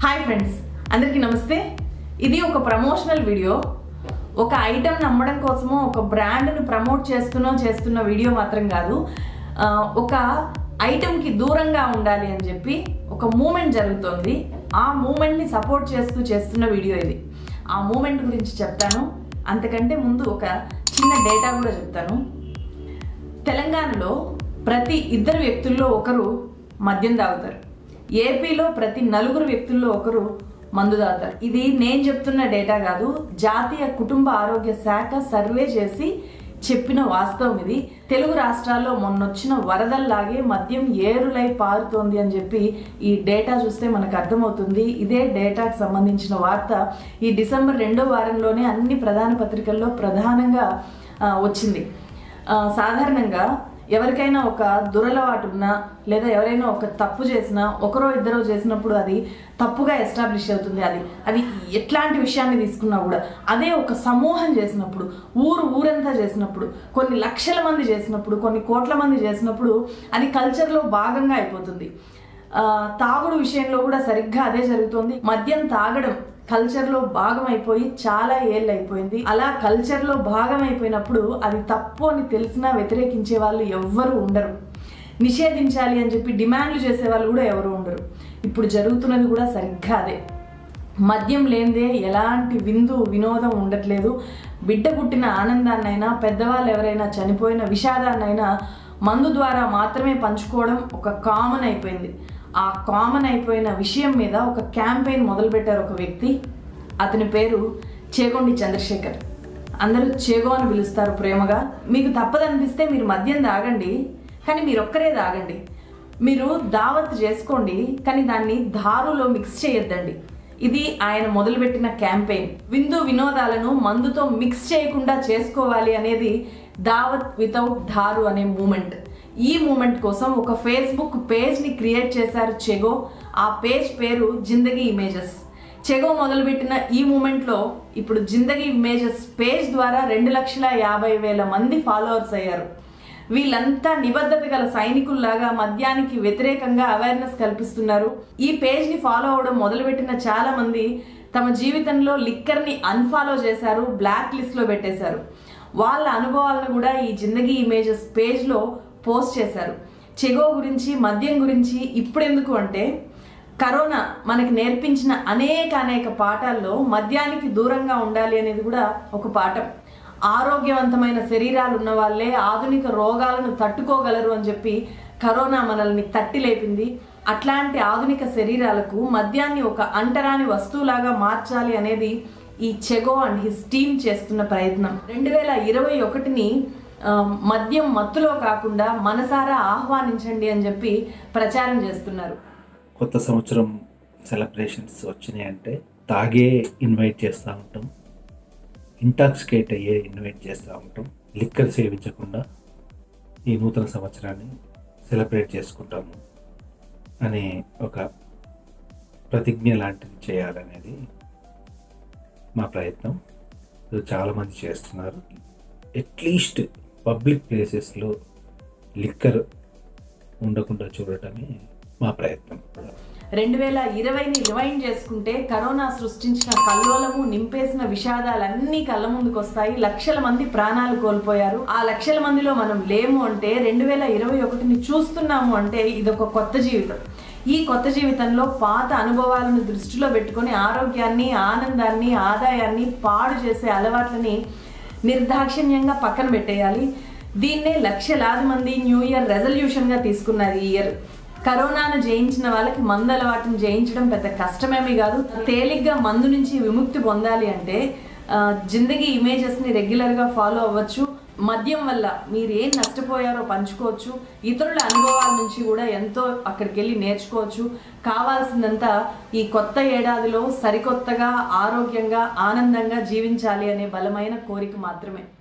Hi friends, అందరికీ నమస్తే. ఇది ఒక ప్రమోషనల్ వీడియో. ఒక ఐటమ్ నమ్మడం కోసమో ఒక బ్రాండ్ను ప్రమోట్ చేస్తున్న వీడియో మాత్రం కాదు. ఒక ఐటమ్కి దూరంగా ఉండాలి అని చెప్పి ఒక మూమెంట్ జరుగుతుంది. ఆ మూమెంట్ని సపోర్ట్ చేస్తున్న వీడియో ఇది. ఆ మూమెంట్ గురించి చెప్తాను. అంతకంటే ముందు ఒక చిన్న డేటా కూడా చెప్తాను. తెలంగాణలో ప్రతి 2 వ్యక్తుల్లో ఒకరు మద్యం తాగుతారు. ఏపీలో ప్రతి 4 వ్యక్తుల్లో ఒకరు మందు తాగుతారు. ఇది నేను చెప్తున్న డేటా కాదు, జాతీయ కుటుంబ ఆరోగ్య శాఖ సర్వే చేసి చెప్పిన వాస్తవం ఇది. తెలుగు రాష్ట్రాల్లో మొన్నొచ్చిన వరదల్లాగే మద్యం ఏరులై పారుతోంది అని చెప్పి ఈ డేటా చూస్తే మనకు అర్థమవుతుంది. ఇదే డేటాకు సంబంధించిన వార్త ఈ డిసెంబర్ 2వ వారంలోనే అన్ని ప్రధాన పత్రికల్లో ప్రధానంగా వచ్చింది. సాధారణంగా ఎవరికైనా ఒక దురలవాటు ఉన్నా లేదా ఎవరైనా ఒక తప్పు చేసినా ఒకరో ఇద్దరో చేసినప్పుడు అది తప్పుగా ఎస్టాబ్లిష్ అవుతుంది. అది ఎట్లాంటి విషయాన్ని తీసుకున్నా కూడా అదే ఒక సమూహం చేసినప్పుడు, ఊరంతా చేసినప్పుడు, కొన్ని లక్షల మంది చేసినప్పుడు, కొన్ని కోట్ల మంది చేసినప్పుడు అది కల్చర్లో భాగంగా అయిపోతుంది. తాగుడు విషయంలో కూడా సరిగ్గా అదే జరుగుతుంది. మద్యం తాగడం కల్చర్లో భాగం అయిపోయి చాలా ఏళ్ళు అయిపోయింది. అలా కల్చర్లో భాగం అయిపోయినప్పుడు అది తప్పు అని తెలిసినా వ్యతిరేకించే వాళ్ళు ఎవ్వరూ ఉండరు. నిషేధించాలి అని చెప్పి డిమాండ్లు చేసే వాళ్ళు కూడా ఎవరు ఉండరు. ఇప్పుడు జరుగుతున్నది కూడా సరిగ్గా అదే. మద్యం లేనిదే ఎలాంటి వినోదం ఉండట్లేదు. బిడ్డ పుట్టిన ఆనందాన్నైనా, పెద్దవాళ్ళు ఎవరైనా చనిపోయిన విషాదాన్నైనా మందు ద్వారా మాత్రమే పంచుకోవడం ఒక కామన్ అయిపోయింది. ఆ కామన్ అయిపోయిన విషయం మీద ఒక క్యాంపెయిన్ మొదలుపెట్టారు ఒక వ్యక్తి. అతని పేరు చేగొండి చంద్రశేఖర్. అందరూ చేగో అని పిలుస్తారు ప్రేమగా. మీకు తప్పదనిపిస్తే మీరు మద్యం తాగండి, కానీ మీరు ఒక్కరే తాగండి. మీరు దావత్ చేసుకోండి, కానీ దాన్ని దారులో మిక్స్ చేయొద్దండి. ఇది ఆయన మొదలుపెట్టిన క్యాంపెయిన్. వినోదాలను మందుతో మిక్స్ చేయకుండా చేసుకోవాలి అనేది దావత్ వితౌట్ దారు అనే మూమెంట్. ఈ మూమెంట్ కోసం ఒక ఫేస్బుక్ పేజ్ని క్రియేట్ చేశారు చెగో. ఆ పేజ్ పేరు జిందగీ ఇమేజెస్. చెగో మొదలుపెట్టిన ఈ మూమెంట్లో ఇప్పుడు జిందగీ ఇమేజెస్ పేజ్ ద్వారా 2,50,000 మంది ఫాలోవర్స్ అయ్యారు. వీళ్ళంతా నిబద్ధత గల సైనికుల్లాగా మద్యానికి వ్యతిరేకంగా అవేర్నెస్ కల్పిస్తున్నారు. ఈ పేజ్ని ఫాలో అవడం మొదలుపెట్టిన చాలా మంది తమ జీవితంలో లిక్కర్ని అన్ఫాలో చేశారు, బ్లాక్ లిస్ట్లో పెట్టేశారు. వాళ్ళ అనుభవాలను కూడా ఈ జిందగీ ఇమేజెస్ పేజ్లో పోస్ట్ చేశారు. చెగో గురించి, మద్యం గురించి ఇప్పుడెందుకు అంటే, కరోనా మనకి నేర్పించిన అనేక పాఠాల్లో మద్యానికి దూరంగా ఉండాలి అనేది కూడా ఒక పాఠం. ఆరోగ్యవంతమైన శరీరాలు ఉన్న వాళ్ళే ఆధునిక రోగాలను తట్టుకోగలరు అని చెప్పి కరోనా మనల్ని తట్టి లేపింది. అట్లాంటి ఆధునిక శరీరాలకు మద్యాన్ని ఒక అంటరాని వస్తువులాగా మార్చాలి అనేది ఈ చెగో అండ్ హిస్ టీమ్ చేస్తున్న ప్రయత్నం. 2021ని మద్యం మత్తులో కాకుండా మనసారా ఆహ్వానించండి అని చెప్పి ప్రచారం చేస్తున్నారు. కొత్త సంవత్సరం సెలబ్రేషన్స్ వచ్చినాయి అంటే తాగే ఇన్వైట్ చేస్తూ ఉంటాం, ఇంటాక్సికేట్ అయ్యే ఇన్వైట్ చేస్తూ ఉంటాం. లిక్కర్ సేవించకుండా ఈ నూతన సంవత్సరాన్ని సెలబ్రేట్ చేసుకుంటాము అనే ఒక ప్రతిజ్ఞ లాంటిది చేయాలనేది మా ప్రయత్నం. చాలామంది చేస్తున్నారు. అట్లీస్ట్ పబ్లిక్ ప్లేసెస్లో లిక్కర్ ఉండకుండా చూడటమే మా ప్రయత్నం. 2020ని రివైండ్ చేసుకుంటే కరోనా సృష్టించిన కల్లోలము, నింపేసిన విషాదాలన్నీ కళ్ళ ముందుకు వస్తాయి. లక్షల మంది ప్రాణాలు కోల్పోయారు. ఆ లక్షల మందిలో మనం లేము అంటే, 2021ని చూస్తున్నాము అంటే ఇదొక కొత్త జీవితం. ఈ కొత్త జీవితంలో పాత అనుభవాలను దృష్టిలో పెట్టుకొని ఆరోగ్యాన్ని, ఆనందాన్ని, ఆదాయాన్ని పాడు చేసే అలవాట్లని నిర్దాక్షిణ్యంగా పక్కన పెట్టేయాలి. దీన్నే లక్షలాది మంది న్యూ ఇయర్ రెజల్యూషన్గా తీసుకున్నారు ఈ ఇయర్. కరోనాను జయించిన వాళ్ళకి మందు అలవాటును జయించడం పెద్ద కష్టమేమీ కాదు. తేలిగ్గా మందు నుంచి విముక్తి పొందాలి అంటే జిందగీ ఇమేజెస్ని రెగ్యులర్గా ఫాలో అవ్వచ్చు. మద్యం వల్ల మీరు ఏం నష్టపోయారో పంచుకోవచ్చు. ఇతరుల అనుభవాల నుంచి కూడా ఎంతో అక్కడికి వెళ్ళి నేర్చుకోవచ్చు. కావాల్సిందంతా ఈ కొత్త ఏడాదిలో సరికొత్తగా, ఆరోగ్యంగా, ఆనందంగా జీవించాలి అనే బలమైన కోరిక మాత్రమే.